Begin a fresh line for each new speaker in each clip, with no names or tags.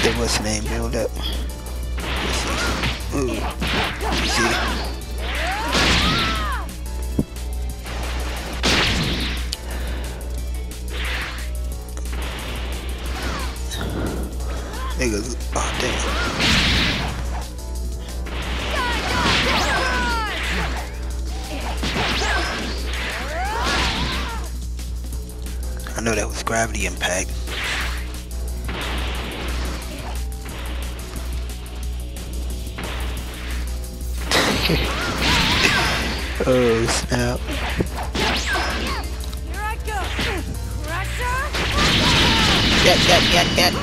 that what's the name build up. Let's see. Ooh. You see? Niggas. Oh damn. I know that was gravity impact. Oh snap.
Here I go. Crusher.
Get.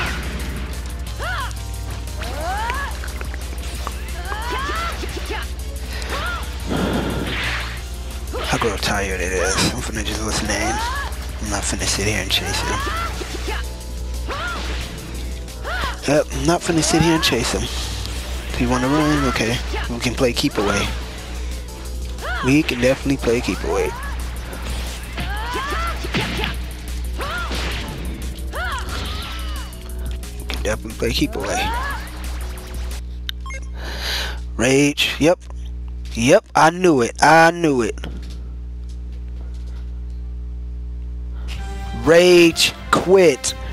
I grow tired of this. I'm finna just what's the name? I'm not finna sit here and chase him. Yep, I'm not finna sit here and chase him. If you wanna run, okay. We can play keep away. We can definitely play keep away. We can definitely play keep away. Rage, yep. Yep, I knew it. Rage quit.